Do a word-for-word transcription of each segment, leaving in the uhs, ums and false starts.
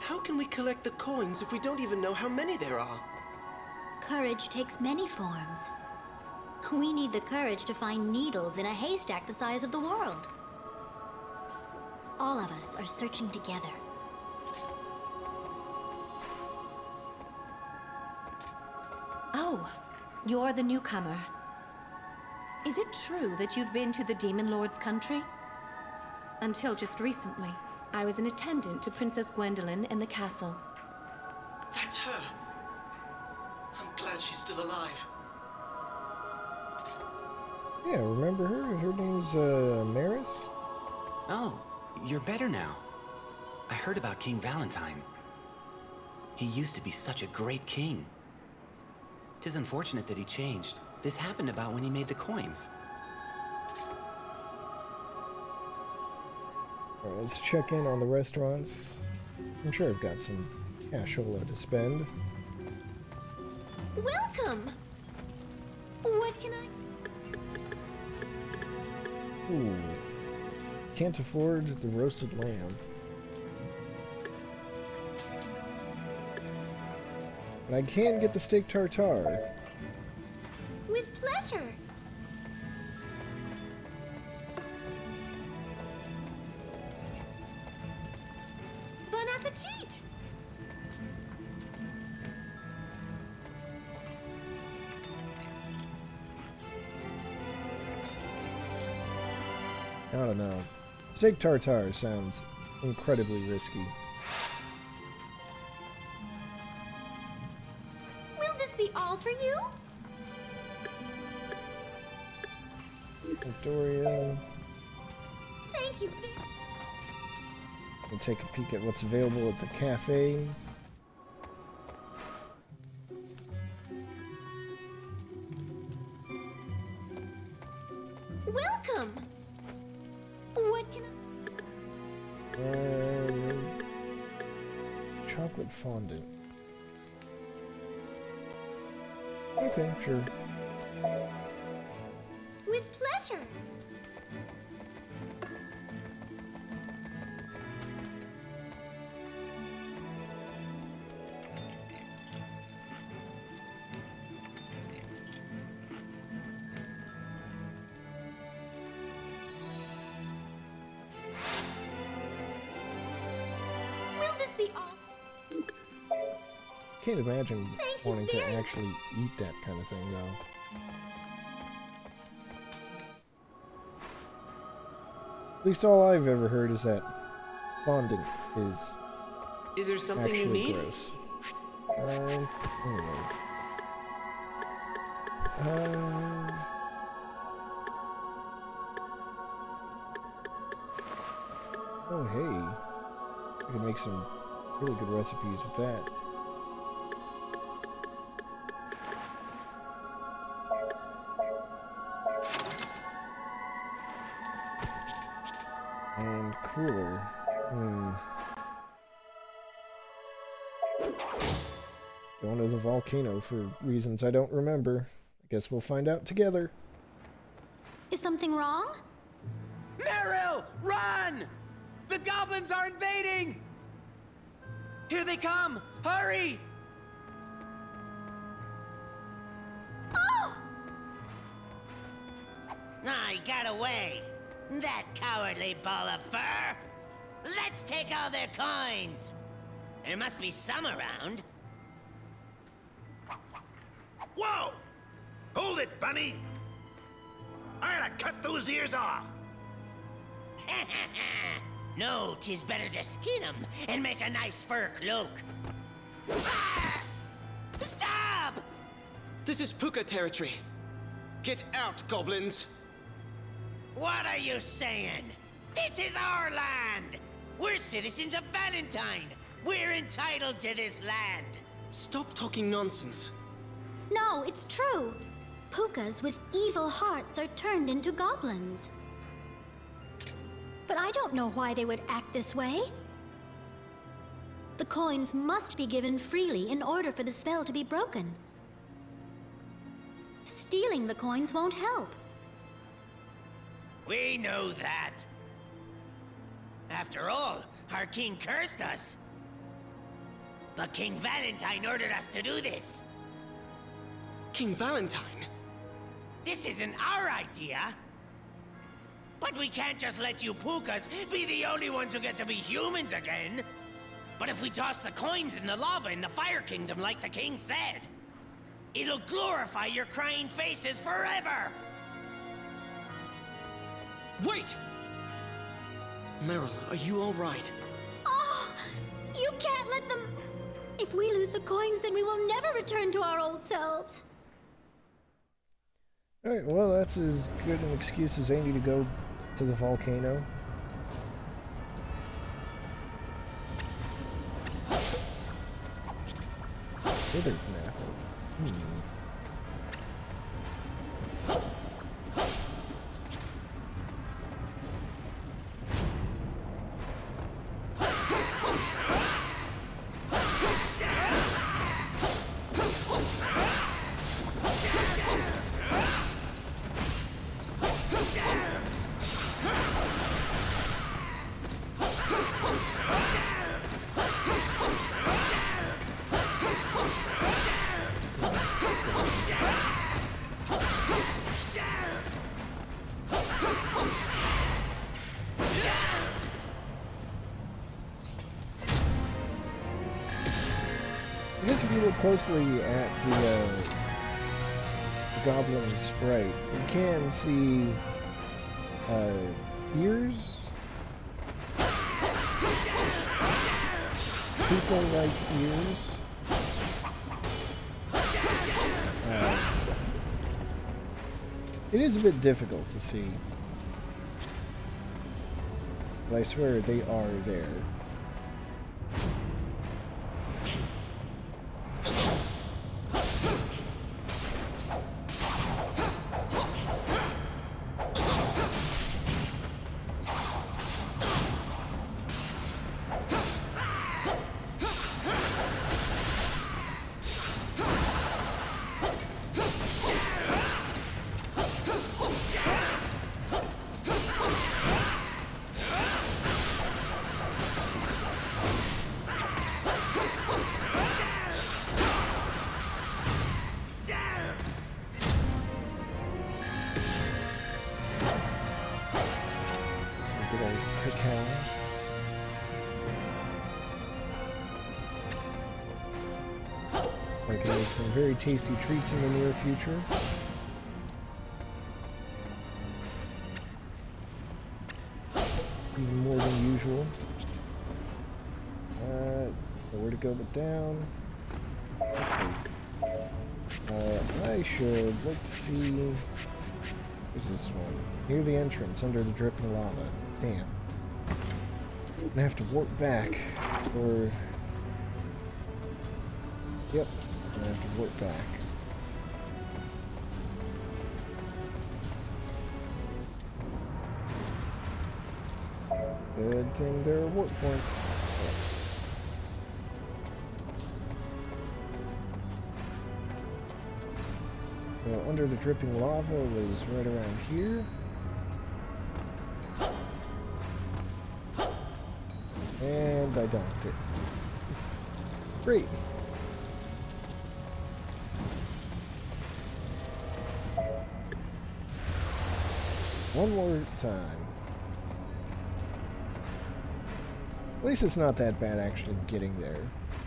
How can we collect the coins if we don't even know how many there are? Courage takes many forms. We need the courage to find needles in a haystack the size of the world. All of us are searching together. Oh, you're the newcomer. Is it true that you've been to the Demon Lord's country? Until just recently, I was an attendant to Princess Gwendolyn in the castle. That's her. I'm glad she's still alive. Yeah, remember her? Her name's, uh, Maris? Oh, you're better now. I heard about King Valentine. He used to be such a great king. 'Tis unfortunate that he changed. This happened about when he made the coins. All right, let's check in on the restaurants. I'm sure I've got some cashola to spend. Welcome! What can I... Ooh. Can't afford the roasted lamb. But I can get the steak tartare. With pleasure! Bon appetit! I don't know. Steak tartare sounds incredibly risky. Will this be all for you? Victoria. Thank you. We'll take a peek at what's available at the cafe. Welcome! What can I... Uh, chocolate fondant. Okay, sure. With pleasure! Will this be all? Can't imagine Thank you wanting to very actually eat that kind of thing, though. At least all I've ever heard is that fondant is Is there something you actually need? gross. Um, anyway. Um... Oh, hey. I can make some really good recipes with that. And cooler. Hmm. Going to the volcano for reasons I don't remember. I guess we'll find out together. Is something wrong? Meryl, run! The goblins are invading! Here they come! Hurry! Oh! I got away. That cowardly ball of fur. Let's take all their coins. There must be some around. Whoa! Hold it, Bunny! I gotta cut those ears off! No, 'tis better to skin 'em and make a nice fur cloak. Ah! Stop! This is Puka territory. Get out, goblins! What are you saying? This is our land! We're citizens of Valentine! We're entitled to this land! Stop talking nonsense. No, it's true. Pukas with evil hearts are turned into goblins. But I don't know why they would act this way. The coins must be given freely in order for the spell to be broken. Stealing the coins won't help. We know that. After all, our king cursed us. but King Valentine ordered us to do this. King Valentine? This isn't our idea. But we can't just let you Pukas be the only ones who get to be humans again. But if we toss the coins in the lava in the Fire Kingdom like the king said, it'll glorify your crying faces forever! Wait! Meryl, are you all right? Oh, you can't let them... If we lose the coins, then we will never return to our old selves. Alright, well, that's as good an excuse as any to go to the volcano. Withered nap. Hmm. I guess if you look closely at the, uh, the goblin sprite, you can see uh, ears. People-like ears. Uh, it is a bit difficult to see, but I swear they are there. I can make some very tasty treats in the near future. Even more than usual. Uh, where to go but down? Okay. Uh, I should look to see... Where's this one? Near the entrance, under the dripping lava. Damn. I'm gonna have to warp back, or... Yep. I have to warp back. Good thing there are warp points. So under the dripping lava was right around here. And I donked it. Great. One more time. At least it's not that bad actually getting there.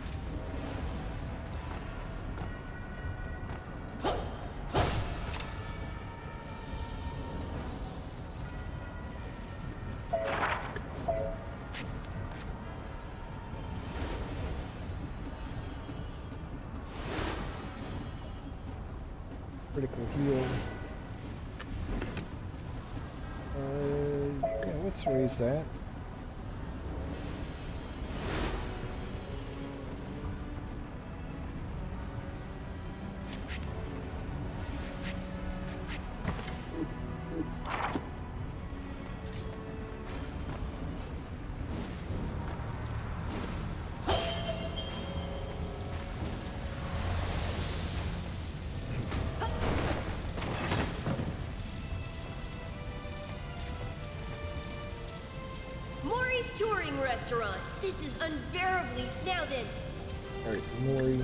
Critical heal. Uh, yeah, let's raise that. Touring restaurant. This is unbearably... Now then, Alright, Mori.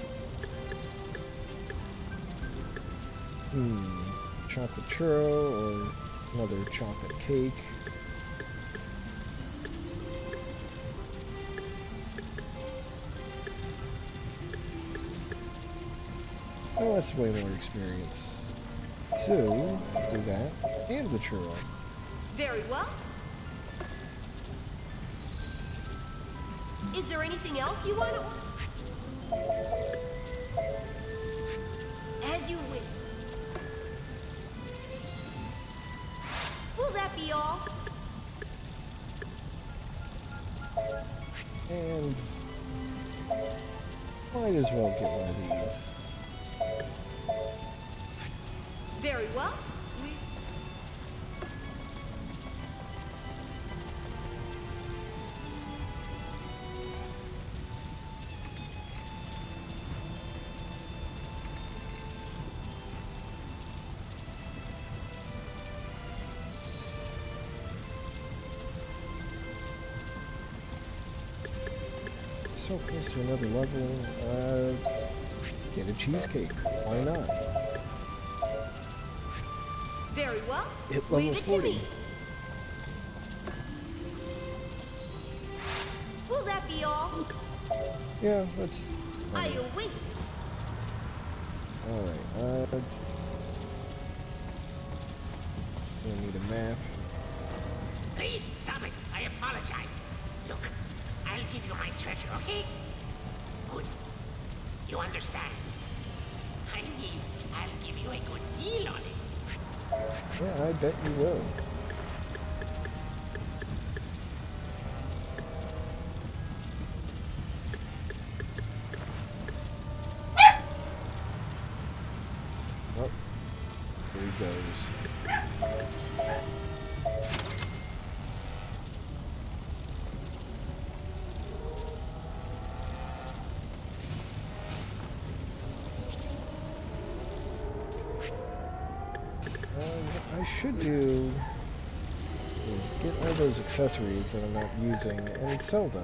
Hmm. Chocolate churro or another chocolate cake. Oh, that's way more experience. So, do that and the churro. Very well. Is there anything else you want to... As you wish. Will that be all? And might as well get one of these. Very well. We... So close to another level. Uh, get a cheesecake. Why not? Very well. Hit level Leave it to forty. me. Will that be all? Yeah, that's... I await. Alright, uh... we'll need a map. Please, stop it. I apologize. Look, I'll give you my treasure, okay? Good. You understand? I mean, I'll give you a good deal on it. Yeah, I bet you will. Oh, here he goes. I should do is get all those accessories that I'm not using and sell them.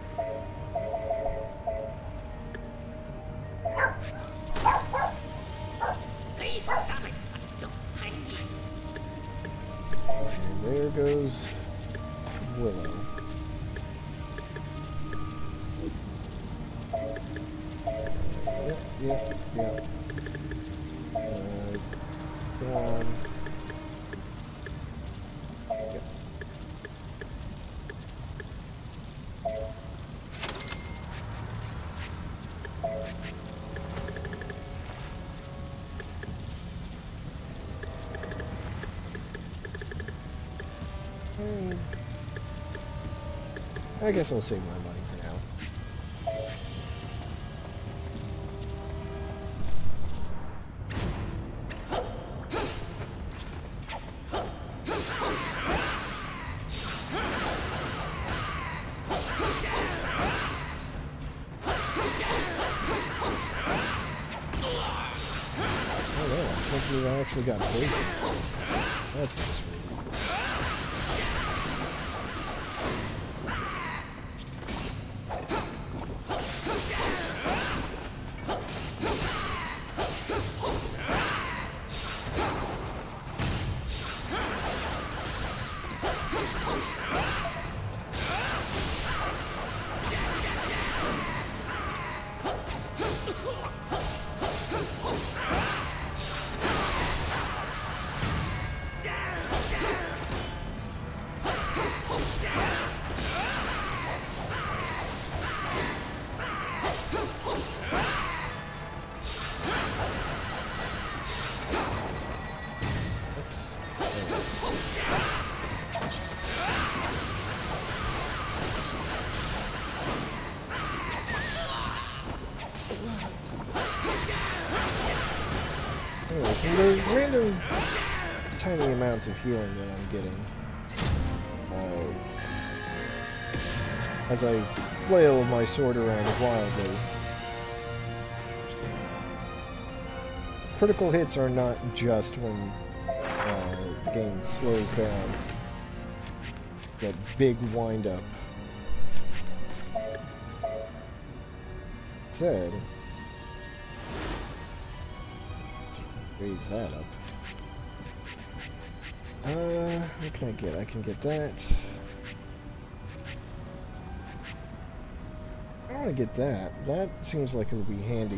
Please stop it. Look, I need. And there goes Willow. Yep, yep, yep. Uh, go on. I guess I'll save my money for now. Oh yeah, I think I actually got poisoned. That's just rude. Anyway, from the random tiny amounts of healing that I'm getting, uh, as I flail my sword around wildly, critical hits are not just when uh, the game slows down. That big wind-up. said, let's raise that up. Uh, what can I get? I can get that. I want to get that. That seems like it would be handy.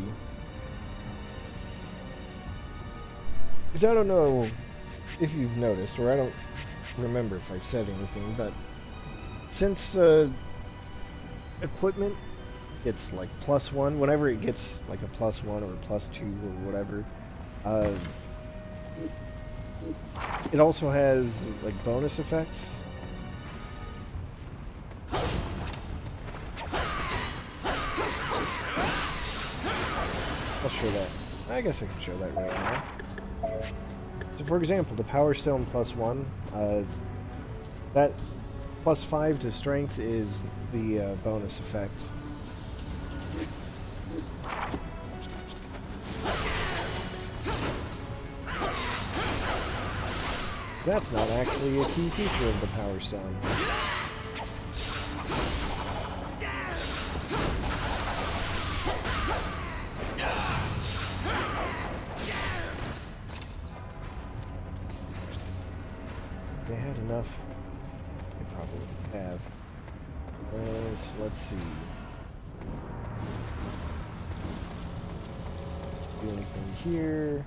Because I don't know if you've noticed, or I don't remember if I've said anything, but since uh, equipment gets like plus one, whenever it gets like a plus one or a plus two or whatever, uh, it also has like bonus effects. I'll show that. I guess I can show that right now. So for example, the Power Stone plus one, uh, that plus five to strength is the uh, bonus effects. That's not actually a key feature of the Power Stone. They had enough. They probably have. Uh, so let's see. Do anything here?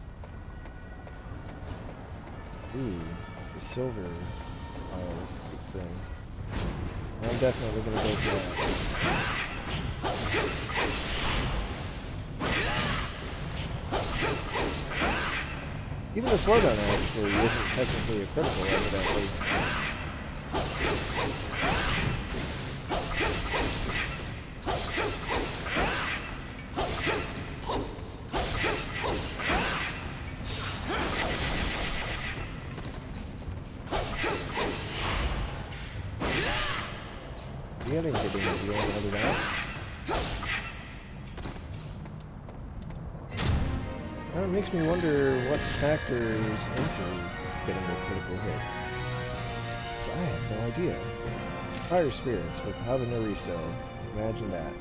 Ooh, the silver uh, thing. I'm definitely gonna go for that. Even the slowdown actually isn't technically a critical, evidently. Yeah, I didn't get any deal out of that. Well, it makes me wonder what factors into getting a critical hit. So I have no idea. Fire spirits with Habaneri Stone. Imagine that.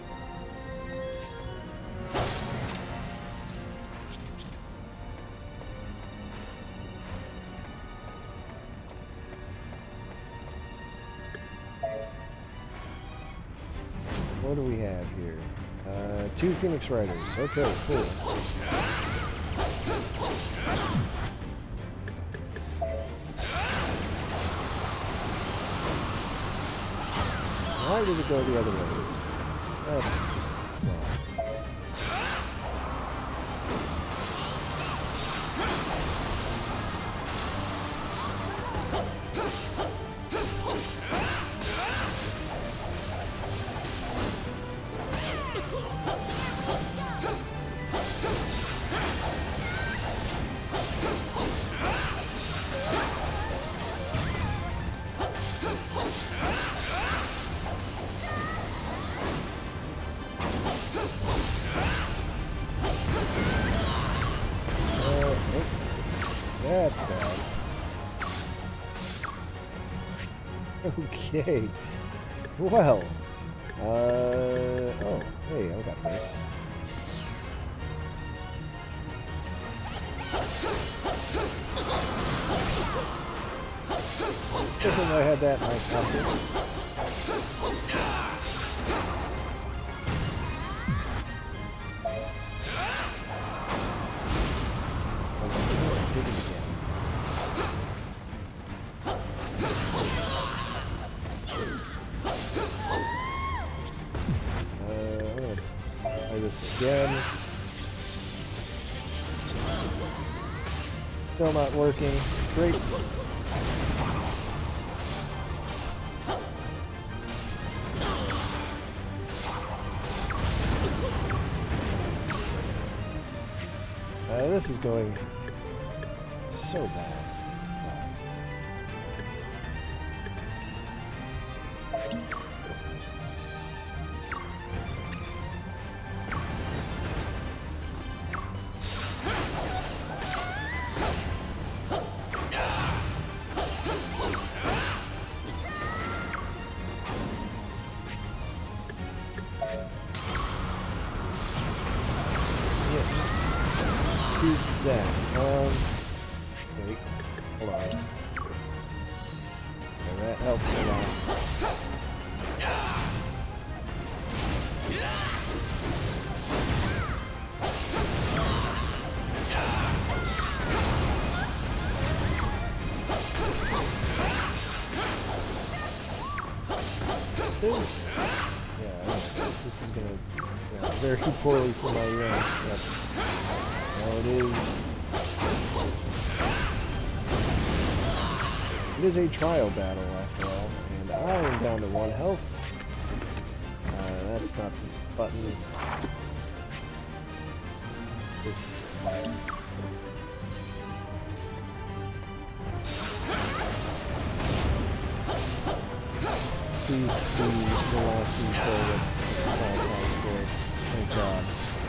What do we have here? Uh, two Phoenix Riders. Okay, cool. Why did it go the other way? That's just wrong. That's bad. Okay. Well. Uh, oh, hey, I got this. Good thing I had that in my pocket. Again. Still not working. Great. Uh, this is going so bad. Hold on. And that helps a lot. This, yeah, this is gonna, yeah, very poorly for my rank. Yep. Now it is. It is a trial battle after all, and I am down to one health. Uh, that's not the button. This. Please be the last refill that the supply calls for. Thank God.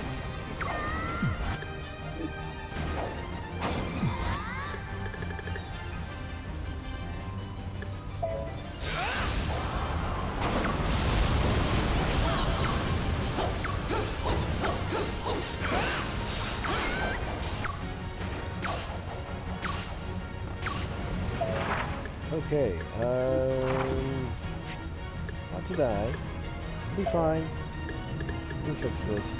Okay, um... not to die. Be fine. We can fix this.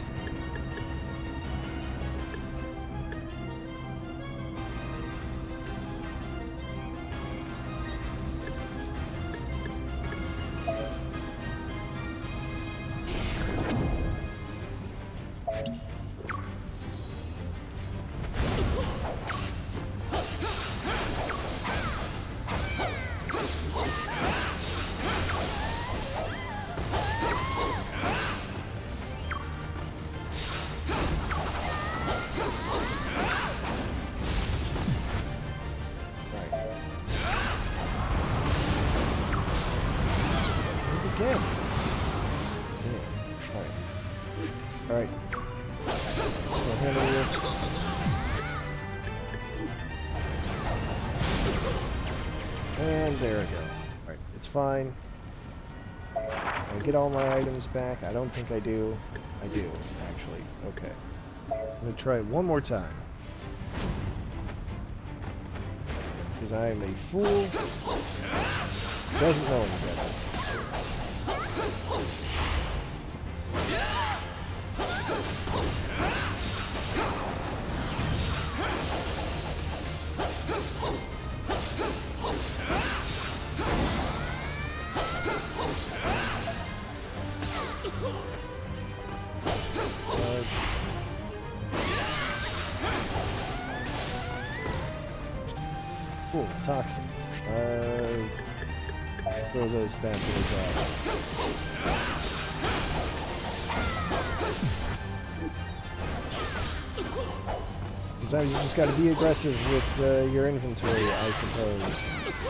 Again. Yeah. Alright. Alright. So handle this. And there we go. Alright, it's fine. I get all my items back. I don't think I do. I do, actually. Okay. I'm gonna try it one more time. Because I am a fool. Doesn't know any better. Cool, toxins. Uh, throw those bad boys out. Sometimes you just gotta be aggressive with uh, your inventory, I suppose.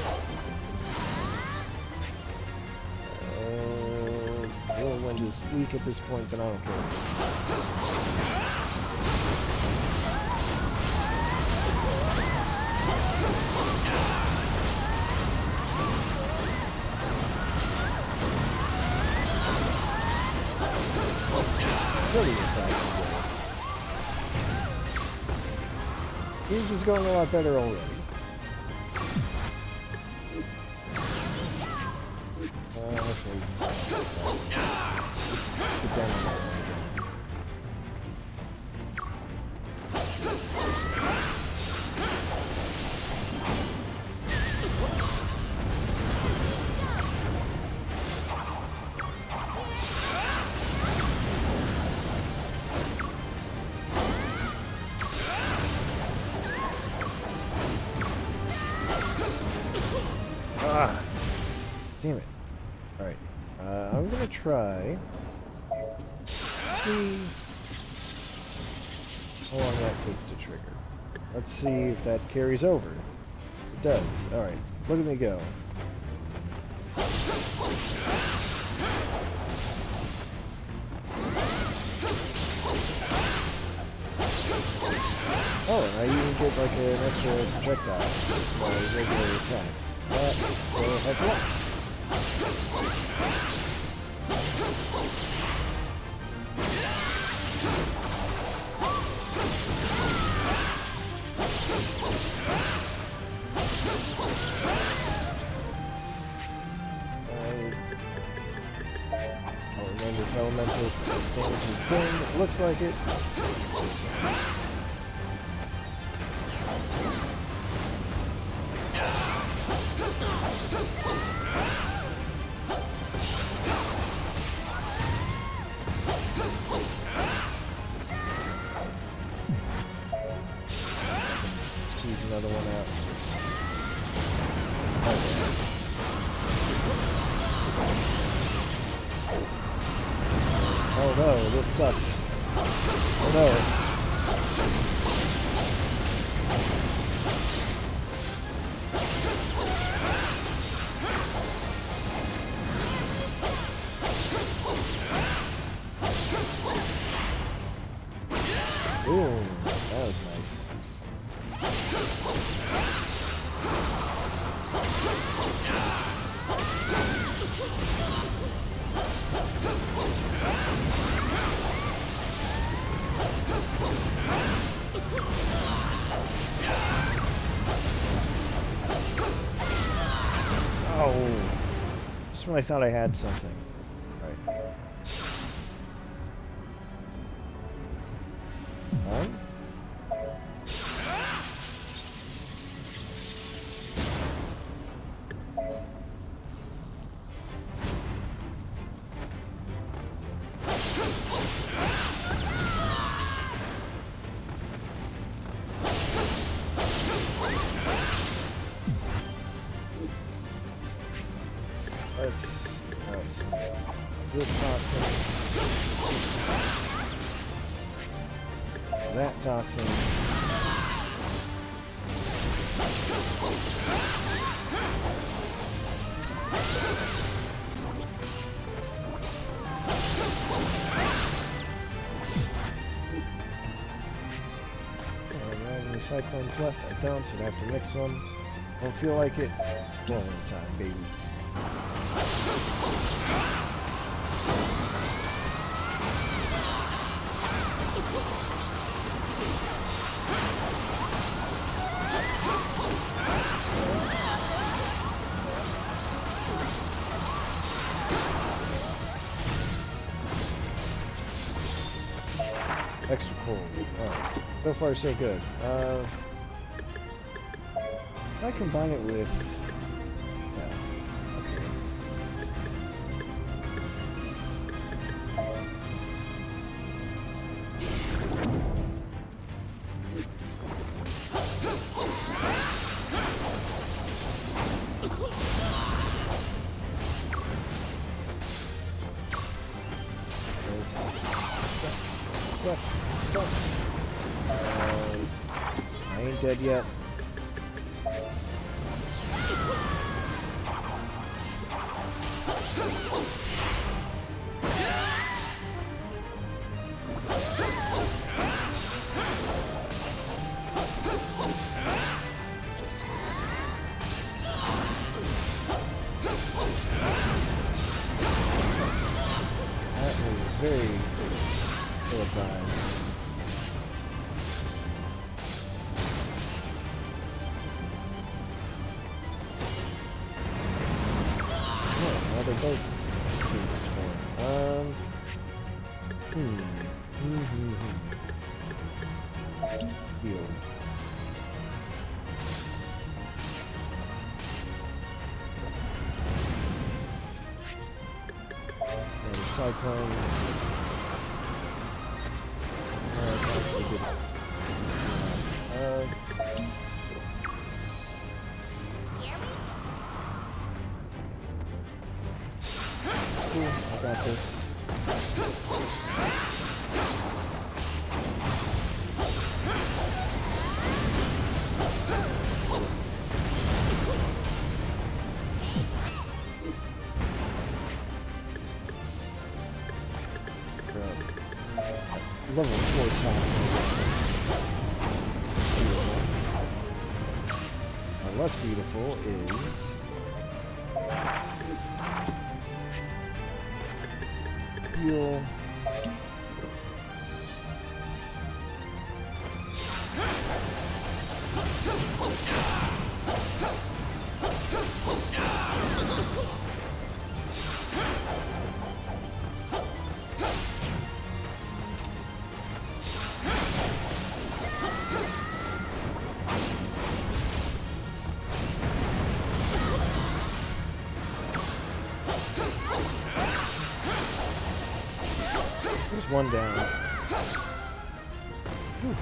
Uh, Whirlwind is weak at this point, but I don't care. Silly attack. His is going a lot better already. Uh, okay. Get down on that one again. Ah, damn it. Alright, uh, I'm gonna try, see how long that takes to trigger. Let's see if that carries over. It does. Alright, look at me go. Oh, and I even get like an extra projectile for my regular attacks. That will help a lot. if elementals damage his thing. It looks like it. Squeeze another one out. Oh no, this sucks. Oh no. Ooh, that was nice. Oh, just when I thought I had something. Right. Huh? Let's, let's this toxin, that toxin, alright, any cyclones left? I don't, I'd have to mix them. Don't feel like it. One time, baby. Extra cool. Alright. So far, so good. Uh, if I combine it with... Yeah. Okay. Sucks. Sucks. Uh, I ain't dead yet. That was very ill-advised. They're both doing this for. Um. Hmm. Hmm. Hmm. Hmm. Heal. And a cyclone. Uh, actually good. Uh. Cool, I got this. Level four toxin. Now, less beautiful is heal. one down. Whew.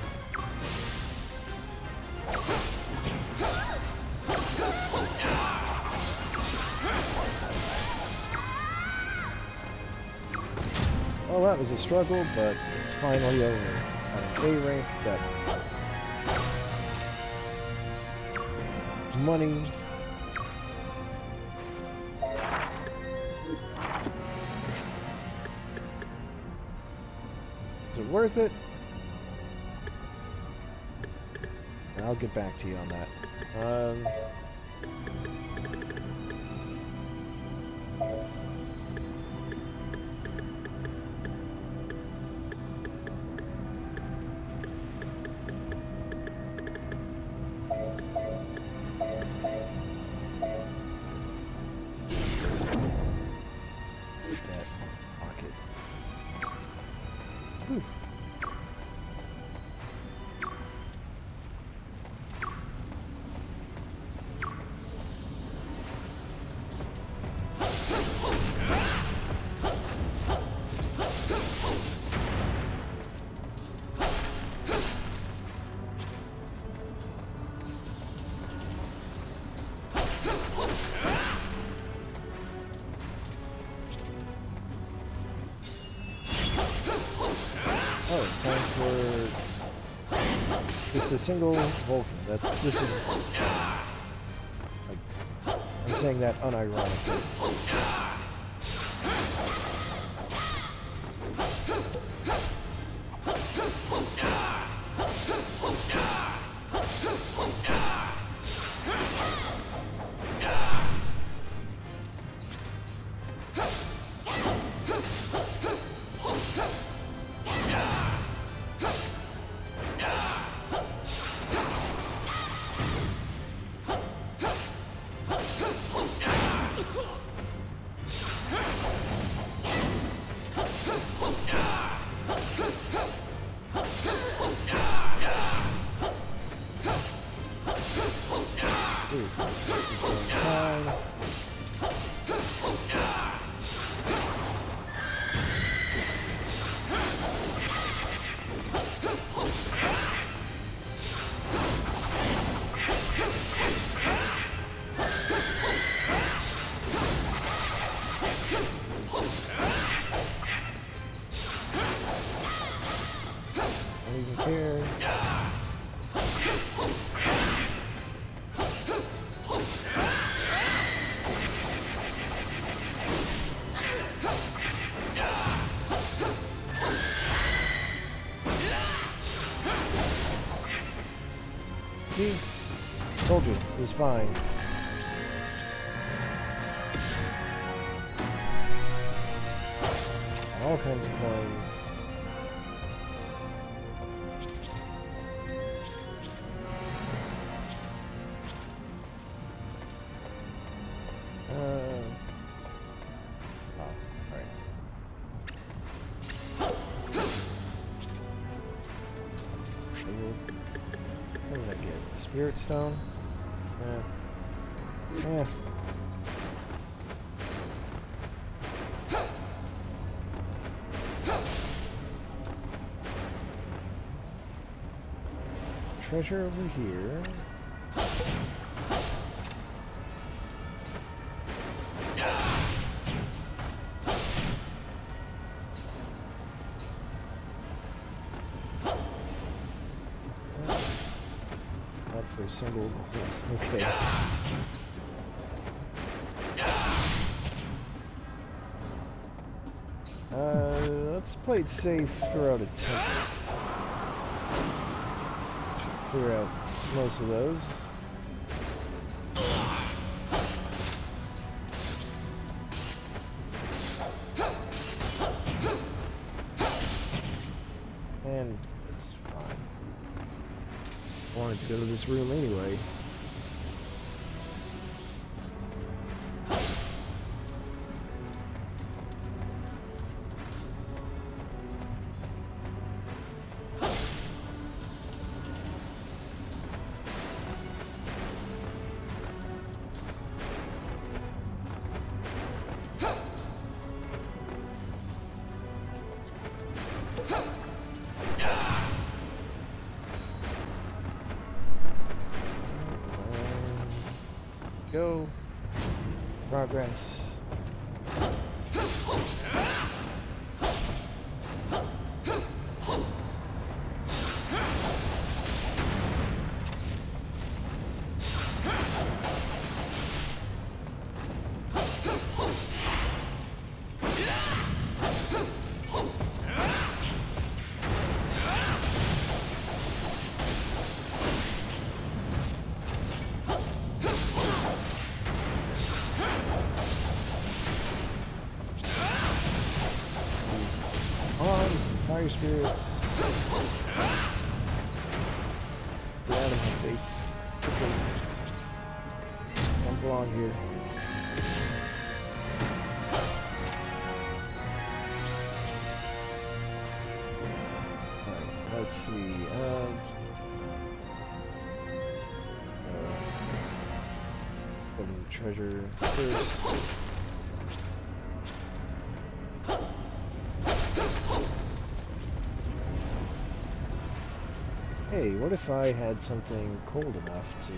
Well, that was a struggle, but it's finally over. Got an A rank, got money. Is it worth it? I'll get back to you on that. Um... that pocket. Whew. Oh, time for just a single Vulcan. That's this is like I'm saying that unironically. Seriously, this is going fine. Don't even care. See? Told you, it's fine. All kinds of coins. Uh, oh, alright. What did I get? Spirit Stone? Yeah. Yeah. Treasure over here. Not for a single. Okay. Uh, let's play it safe. Throw out a Tempest. Clear out most of those. And it's fine. I wanted to go to this room anyway. Go. Progress. Fire spirits. Get out of my face. Okay. Don't belong here. Alright, let's see. Um, uh, go to the treasure first. Hey, what if I had something cold enough to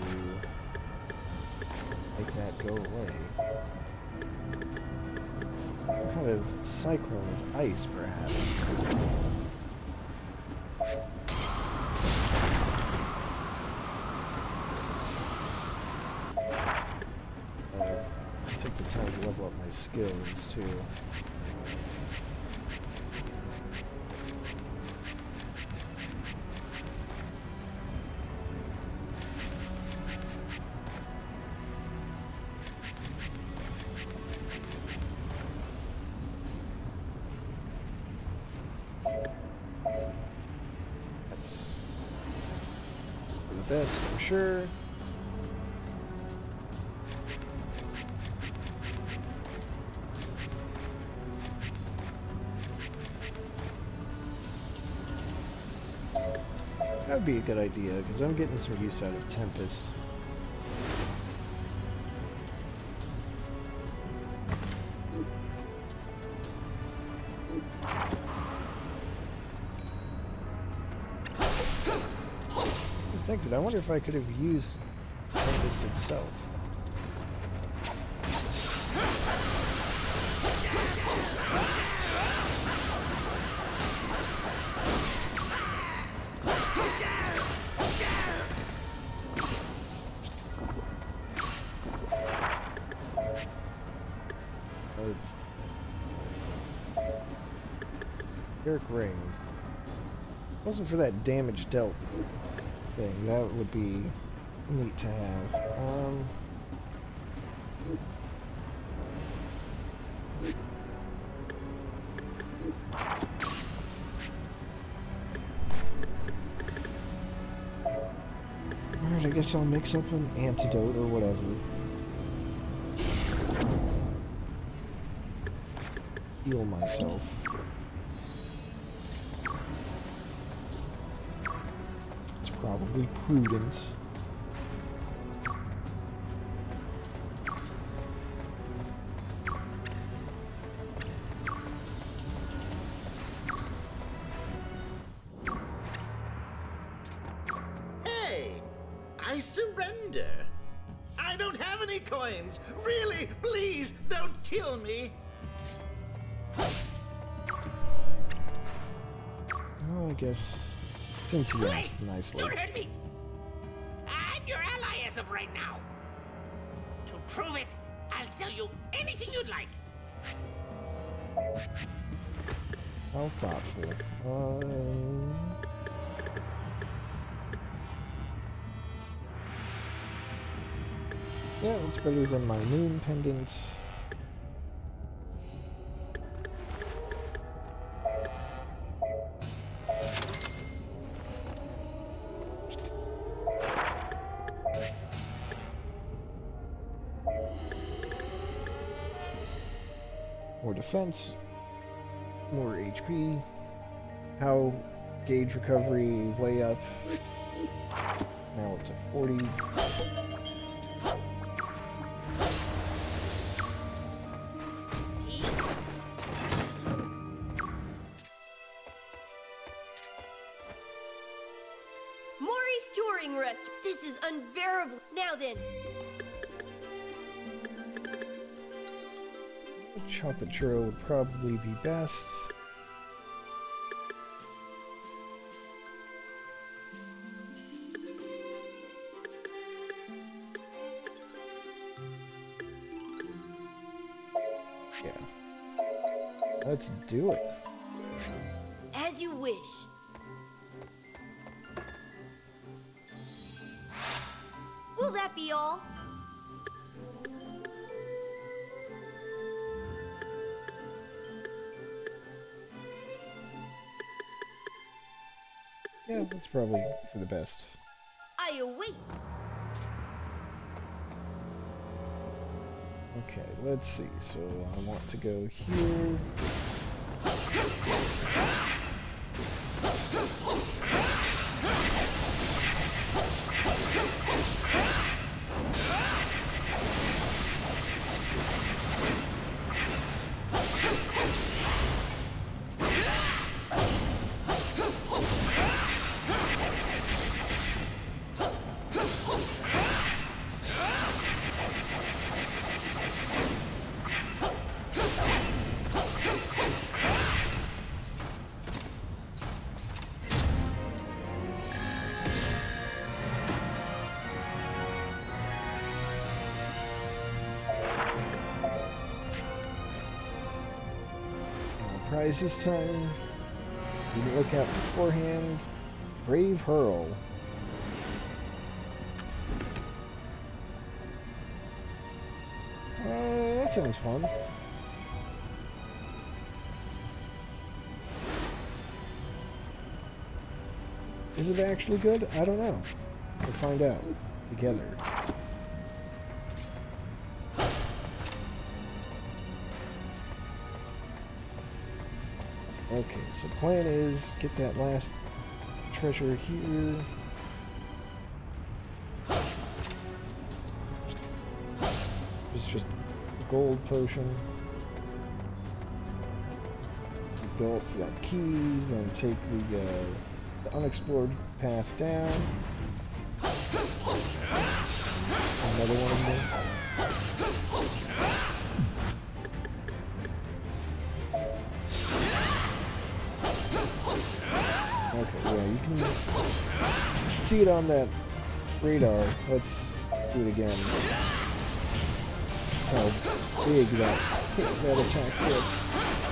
make that go away? Some kind of cyclone of ice, perhaps. Uh, I took the time to level up my skills, too. Best for sure. That would be a good idea, because I'm getting some use out of Tempest. Thinking, I wonder if I could have used Tempest itself. Eric Ring. Wasn't for that damage dealt thing. That would be neat to have. Um, Alright, I guess I'll mix up an antidote or whatever. Heal myself. Probably prudent. Hey, I surrender. I don't have any coins. Really, please don't kill me. Well, I guess. Since you asked nicely. Don't hurt me! I'm your ally as of right now. To prove it, I'll tell you anything you'd like. How thoughtful. Um... Yeah, it's better than my moon pendant. More defense, more H P, how gauge recovery way up, now up to forty. Maury's touring rest. This is unbearable. Now then. chocolate churro would probably be best. Yeah. Let's do it. As you wish. Will that be all? Yeah, that's probably for the best. I await. Okay, let's see. So I want to go here. Prize this time. Didn't look out beforehand. Brave Hurl. Uh, that sounds fun. Is it actually good? I don't know. We'll find out together. Okay, so plan is get that last treasure here. It's just a gold potion. Go up for that key, then take the, uh, the unexplored path down. Another one of them. Okay, yeah, you can see it on that radar. Let's do it again. So big that, that attack hits.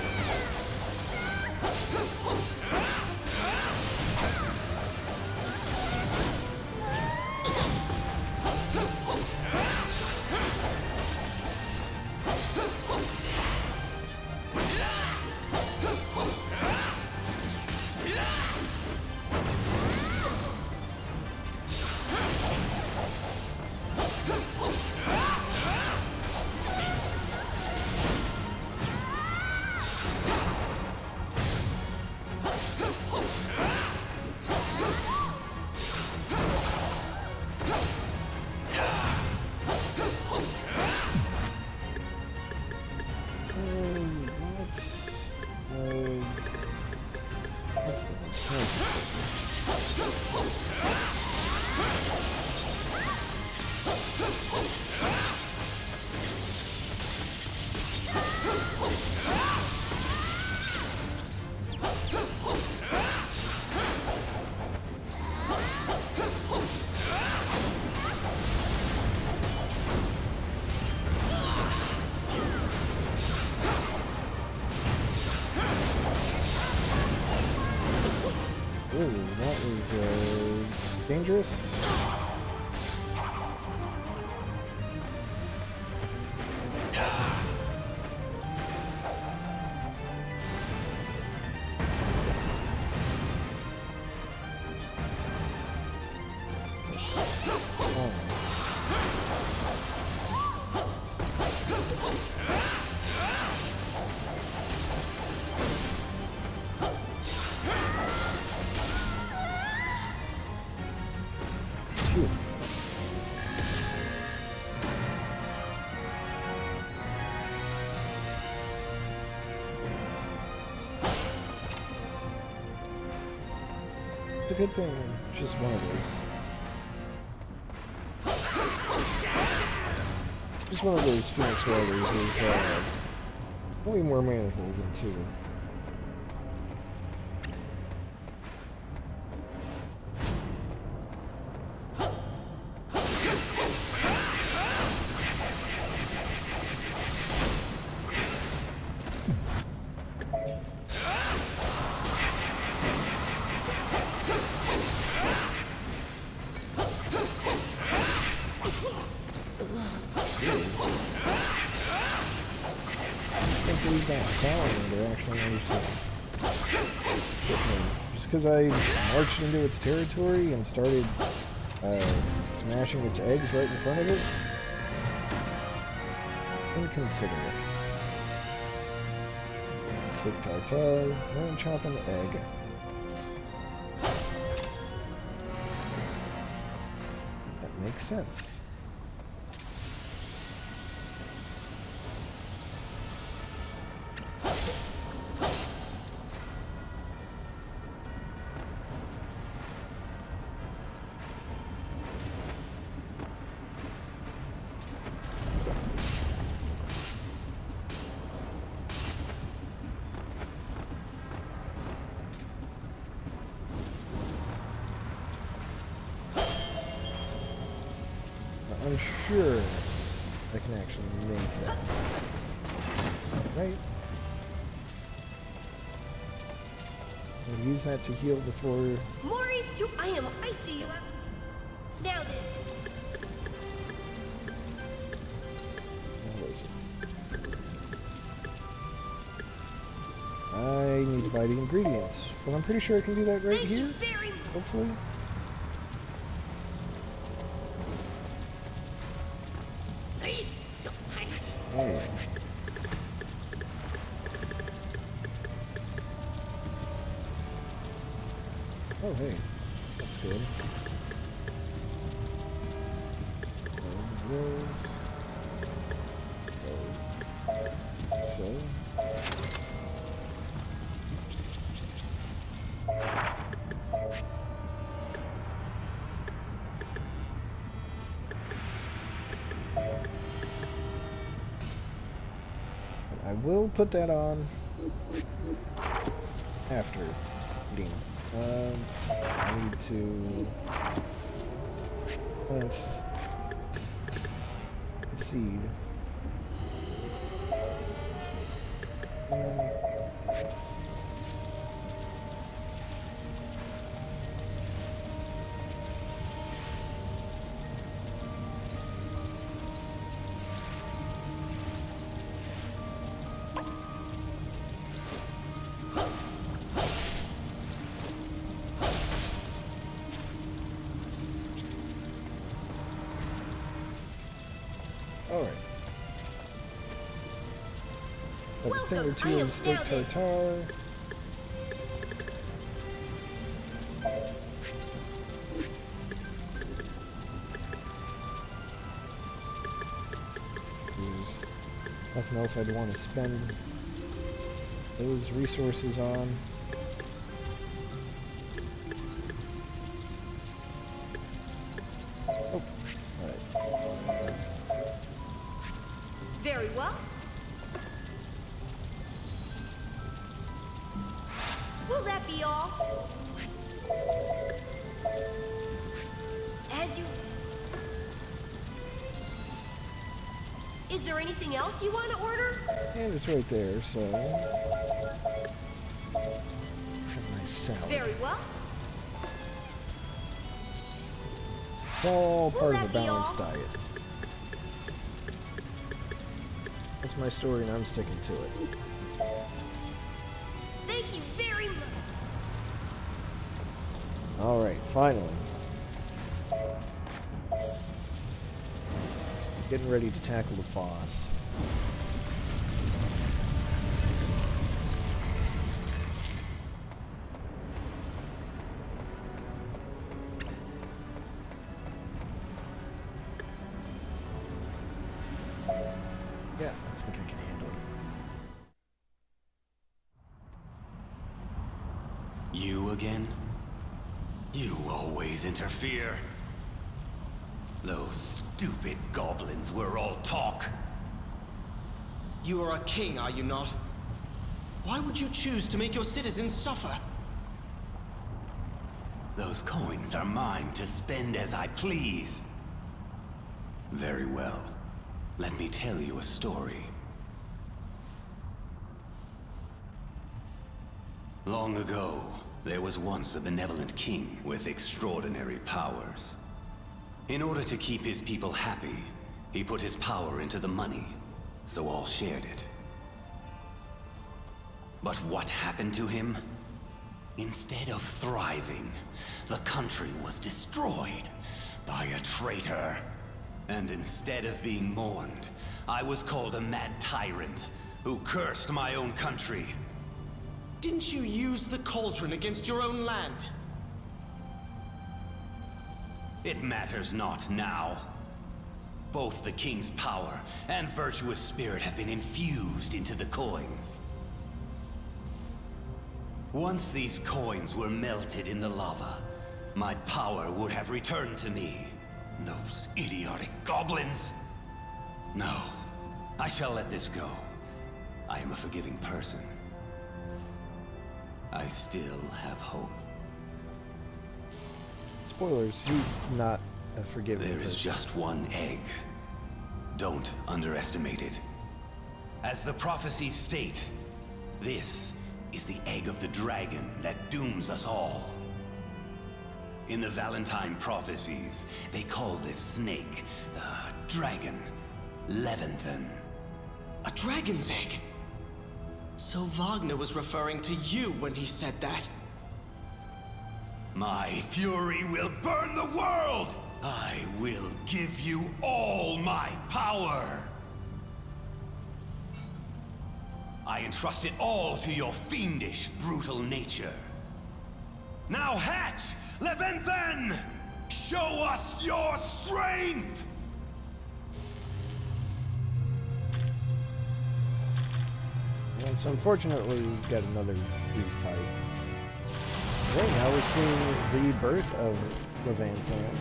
Dangerous. It's a good thing, just one of those. Just one of those Phoenix Riders is, uh, Way more manageable than two. That salamander actually managed to hit me. Just because I marched into its territory and started uh, smashing its eggs right in front of it? Inconsiderate. Quick tartar, then chop an egg. That makes sense. I'm sure I can actually make that. Right? I'm gonna use that to heal before... Maurice to I am I see you. Now then. What is it? I need to buy the ingredients, but I'm pretty sure I can do that right Thank here. you very much. Hopefully. Please. Yeah. Oh, hey. That's good. Those. Those. So. I will put that on after eating. Um, I need to plant the seed. Um, Alright. Have a thing or two of steak tartare. There's nothing else I'd want to spend those resources on. Oh, alright. Very well. Will that be all? As you... Is there anything else you want to order? And it's right there, so... Have a nice salad. Very well. It's all part of a that be balanced all? diet. That's my story, and I'm sticking to it. Thank you very much. Alright, finally. Getting ready to tackle the boss. Yeah, I think I can handle it. You again? You always interfere. Those stupid goblins were all talk. You are a king, are you not? Why would you choose to make your citizens suffer? Those coins are mine to spend as I please. Very well. Let me tell you a story. Long ago, there was once a benevolent king with extraordinary powers. In order to keep his people happy, he put his power into the money, so all shared it. But what happened to him? Instead of thriving, the country was destroyed by a traitor. And instead of being mourned, I was called a mad tyrant who cursed my own country. Didn't you use the cauldron against your own land? It matters not now. Both the king's power and virtuous spirit have been infused into the coins. Once these coins were melted in the lava, my power would have returned to me. Those idiotic goblins! No, I shall let this go. I am a forgiving person. I still have hope. Spoilers, he's not a forgiving There person. is just one egg. Don't underestimate it. As the prophecies state, this is the egg of the dragon that dooms us all. In the Valentine prophecies, they call this snake, uh, dragon, Leviathan. A dragon's egg? So Wagner was referring to you when he said that. My fury will burn the world! I will give you all my power! I entrust it all to your fiendish, brutal nature. Now hatch, Leviathan! Show us your strength! And so unfortunately, we get another refight. Right now we're seeing the birth of Leviathan.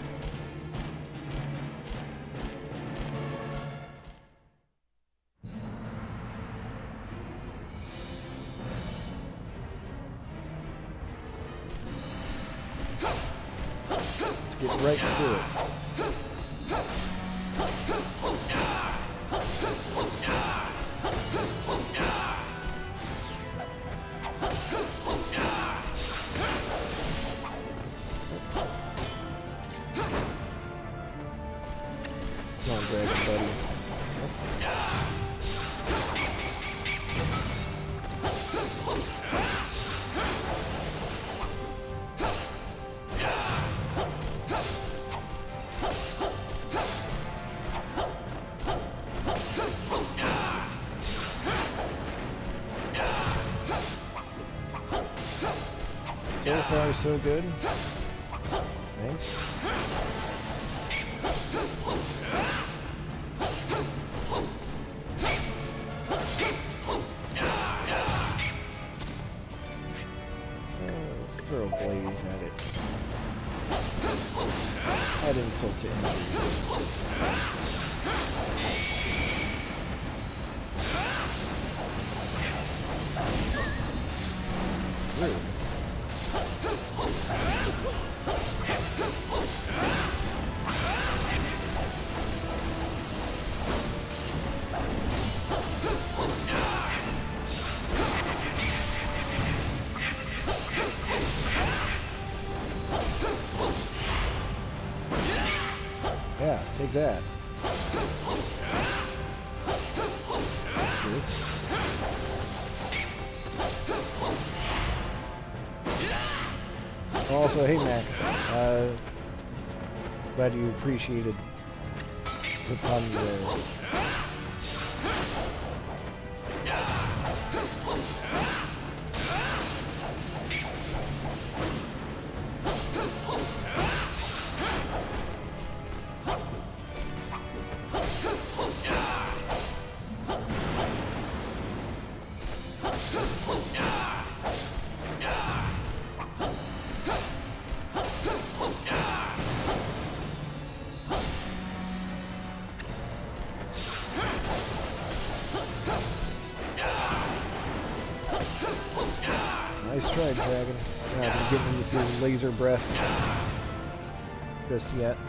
Let's get right to it. Come on, Greg, buddy. So far, so good. Thanks. Uh, throw a blaze at it. Add insult to injury. Rude. Yeah, take that. Good. Also, hey Max, uh, glad you appreciated the pun there. Nice try, dragon. You're not gonna get me with your laser breath just yet.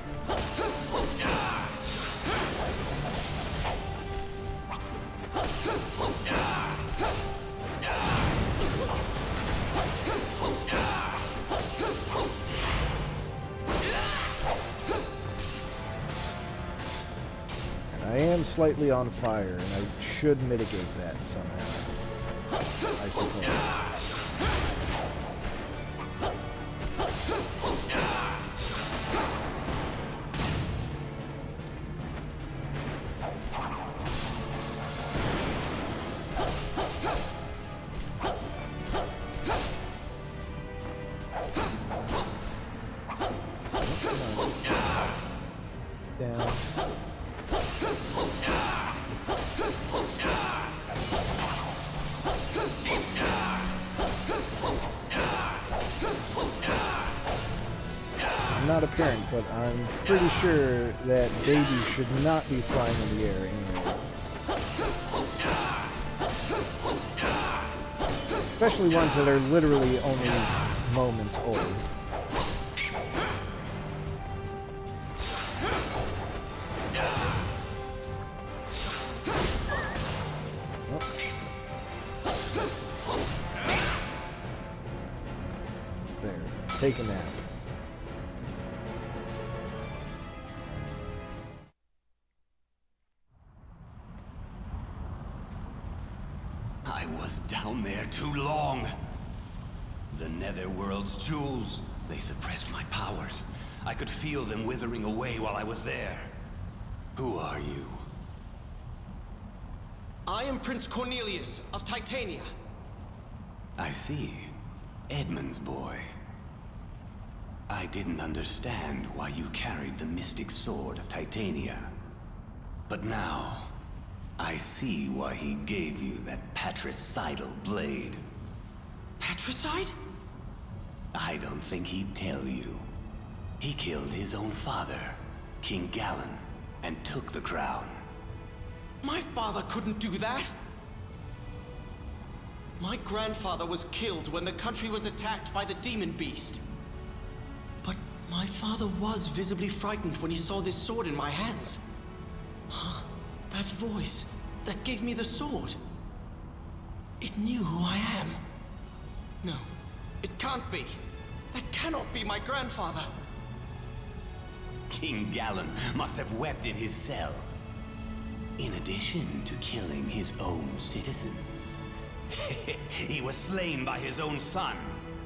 I am slightly on fire, and I should mitigate that somehow, I suppose. Down. I'm not a parent, but I'm pretty sure that babies should not be flying in the air anymore. Especially ones that are literally only moments old. There, take a nap. I was down there too long. The Netherworld's jewels, they suppressed my powers. I could feel them withering away while I was there. Who are you? I am Prince Cornelius of Titania. I see. Edmund's boy. I didn't understand why you carried the mystic sword of Titania. But now, I see why he gave you that patricidal blade. Patricide? I don't think he'd tell you. He killed his own father, King Gallen, and took the crown. My father couldn't do that! My grandfather was killed when the country was attacked by the demon beast. But my father was visibly frightened when he saw this sword in my hands. Huh? That voice that gave me the sword. It knew who I am. No, it can't be. That cannot be my grandfather. King Gallen must have wept in his cell. In addition to killing his own citizens. He was slain by his own son.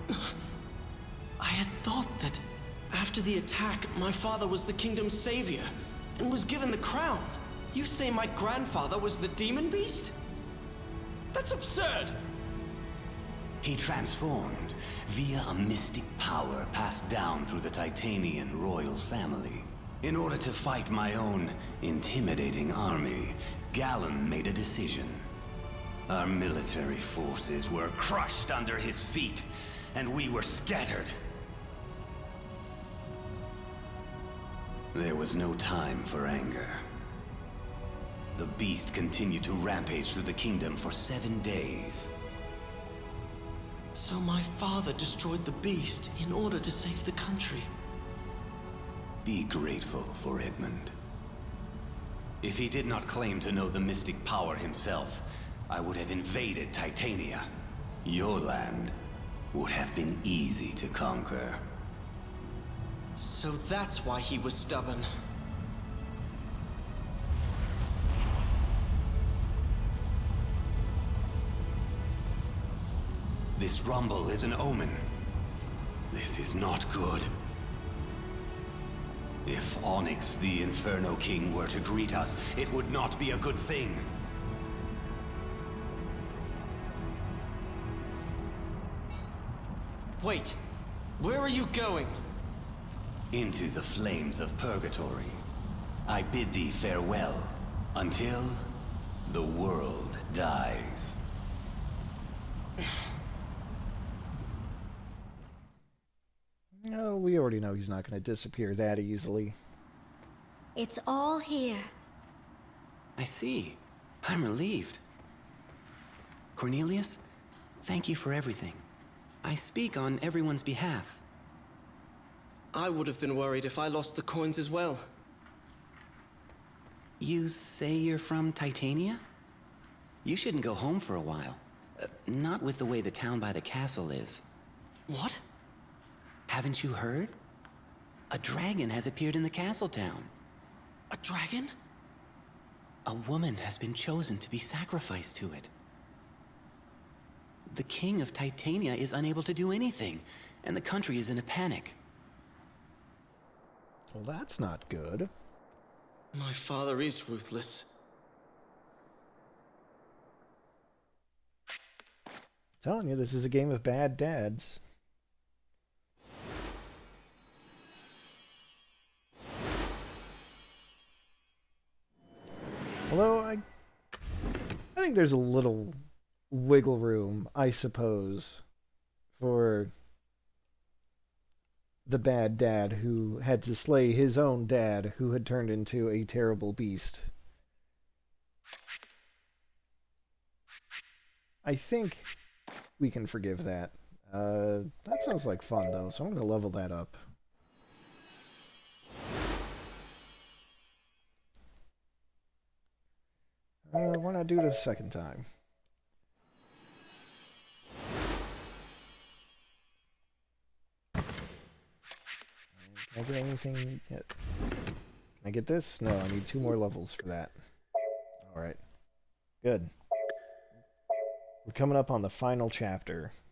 I had thought that after the attack, my father was the kingdom's savior and was given the crown. You say my grandfather was the demon beast? That's absurd! He transformed via a mystic power passed down through the Titanian royal family. In order to fight my own intimidating army, Gallen made a decision. Our military forces were crushed under his feet, and we were scattered. There was no time for anger. The beast continued to rampage through the kingdom for seven days. So my father destroyed the beast in order to save the country. Be grateful for Edmund. If he did not claim to know the mystic power himself, I would have invaded Titania. Your land would have been easy to conquer. So that's why he was stubborn. This rumble is an omen. This is not good. If Onyx, the Inferno King, were to greet us, it would not be a good thing. Wait, where are you going? Into the flames of purgatory. I bid thee farewell, until the world dies. Oh, we already know he's not going to disappear that easily. It's all here. I see. I'm relieved. Cornelius, thank you for everything. I speak on everyone's behalf. I would have been worried if I lost the coins as well. You say you're from Titania? You shouldn't go home for a while. Uh, not with the way the town by the castle is. What? Haven't you heard? A dragon has appeared in the castle town. A dragon? A woman has been chosen to be sacrificed to it. The king of Titania is unable to do anything, and the country is in a panic. Well, that's not good. My father is ruthless. Telling you, this is a game of bad dads. Although, I, I think there's a little wiggle room, I suppose, for the bad dad who had to slay his own dad who had turned into a terrible beast. I think we can forgive that. Uh, that sounds like fun, though, so I'm going to level that up. Uh, why not do it a second time? Can I get anything yet? Can I get this? No, I need two more levels for that. Alright. Good. We're coming up on the final chapter.